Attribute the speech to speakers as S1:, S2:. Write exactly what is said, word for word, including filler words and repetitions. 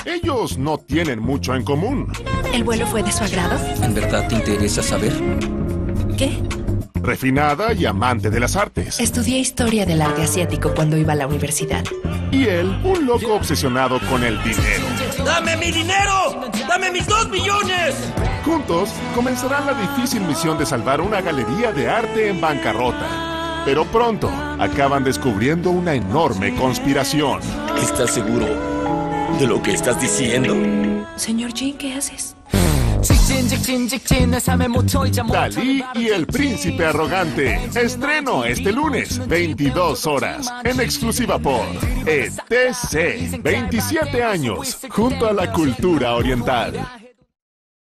S1: Ellos no tienen mucho en común.
S2: ¿El vuelo fue de su agrado?
S3: ¿En verdad te interesa saber?
S2: ¿Qué?
S1: Refinada y amante de las artes.
S2: Estudié historia del arte asiático cuando iba a la universidad.
S1: Y él, un loco obsesionado con el dinero.
S4: ¡Dame mi dinero! ¡Dame mis dos millones!
S1: Juntos comenzarán la difícil misión de salvar una galería de arte en bancarrota. Pero pronto acaban descubriendo una enorme conspiración.
S4: ¿Estás seguro de lo que estás diciendo?
S2: Señor Jin, ¿qué haces?
S1: Dalí y el príncipe arrogante. Estreno este lunes, veintidós horas, en exclusiva por E T C. veintisiete años, junto a la cultura oriental.